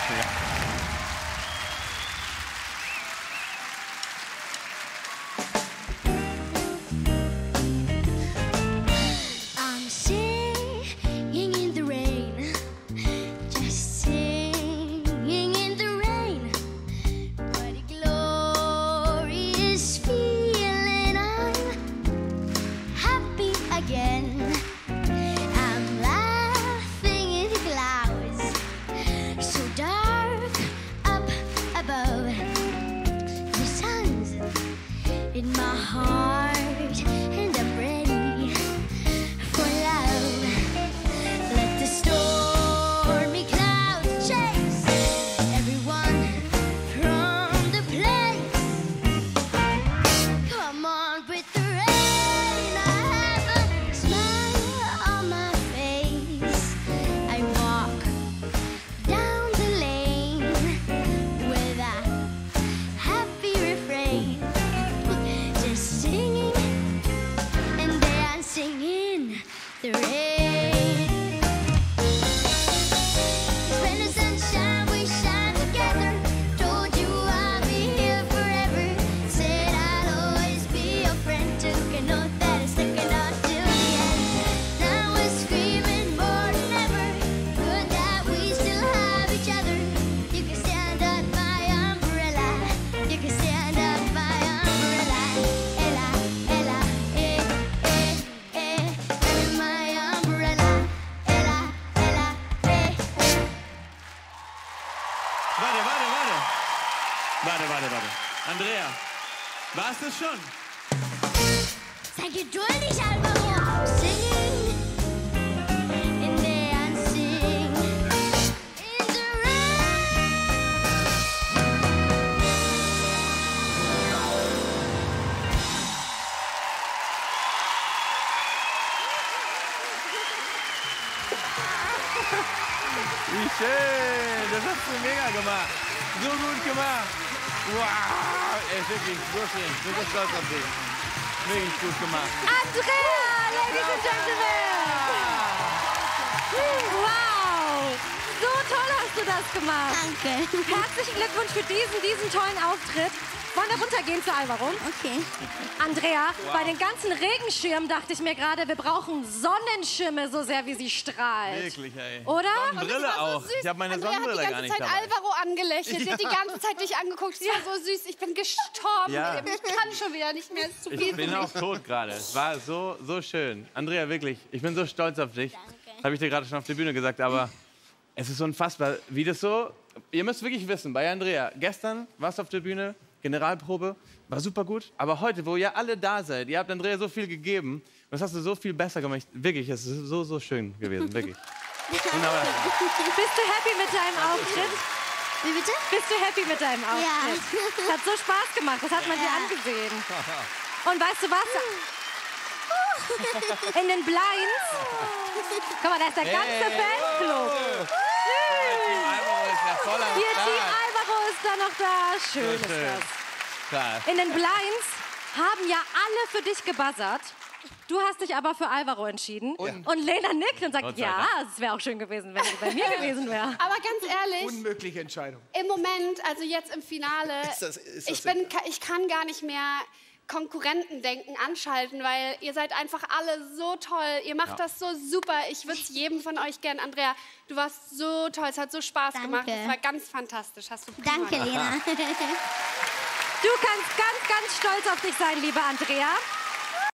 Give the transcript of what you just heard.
In my heart, and I'm ready for love. Let the stormy clouds chase everyone from the place. Come on with the rain. I have a smile on my face. I walk down the lane with a happy refrain. Singing and dancing in the rain. When the sunshine, we shine together. Told you I'll be here forever. Said I'll always be your friend. Took an oath that is sticking out till the end. Now we're screaming more than ever. Good that we still have each other. You can stand up my umbrella. You can stand up my umbrella. Warte. Andrea, warst du schon? Sei geduldig, Alvaro. Singing and dancing in the rain. Wie schön, das hast du mega gemacht. So gut gemacht. Wow, ey, wirklich, so schön. Ich bin so stolz auf dich. Wirklich gut gemacht. Andrea, Ladies and Gentlemen. Wow, so toll hast du das gemacht. Danke. Herzlichen Glückwunsch für diesen tollen Auftritt. Wollen wir runtergehen zu Alvaro? Okay. Andrea, bei den ganzen Regenschirmen dachte ich mir gerade, wir brauchen Sonnenschirme so sehr, wie sie strahlt. Wirklich, ey. Oder? Sonnenbrille auch. So ich habe meine Andrea Sonnenbrille hat gar die nicht ganze Zeit dabei. Alvaro angelächelt. Sie hat die ganze Zeit dich angeguckt. Es war so süß. Ich bin gestorben. Ja. Ich kann schon wieder nicht mehr. Es ist zu viel Ich für bin mich. auch tot gerade. Es war so schön. Andrea, wirklich, ich bin so stolz auf dich. Das habe ich dir gerade schon auf der Bühne gesagt, aber es ist unfassbar, wie das so... Ihr müsst wirklich wissen, bei Andrea, gestern warst du auf der Bühne, Generalprobe, war super gut. Aber heute, wo ihr alle da seid, ihr habt Andrea so viel gegeben, das hast du so viel besser gemacht. Wirklich, es ist so schön gewesen, wirklich. Wunderbar. Bist du happy mit deinem Auftritt? Wie bitte? Bist du happy mit deinem Auftritt? Ja. Hat so Spaß gemacht, das hat man dir angesehen. Und weißt du was? In den Blinds, guck mal, da ist der ganze Fanclub. Alvaro ist ja voll am Hier, Start. Team Alvaro ist da noch da. Schön ist das. Klar. In den Blinds haben ja alle für dich gebuzzert. Du hast dich aber für Alvaro entschieden. Und Lena nickt und sagt, Gott sei ja, Dank. es wäre auch schön gewesen, wenn sie bei mir gewesen wäre. Aber ganz ehrlich, Unmögliche Entscheidung. im Moment, also jetzt im Finale, ich kann gar nicht mehr Konkurrentendenken anschalten, weil ihr seid einfach alle so toll. Ihr macht das so super. Ich würde es jedem von euch gern. Andrea, du warst so toll. Es hat so Spaß gemacht. Es war ganz fantastisch. Hast du prima Danke, gemacht. Lena. Du kannst ganz stolz auf dich sein, liebe Andrea.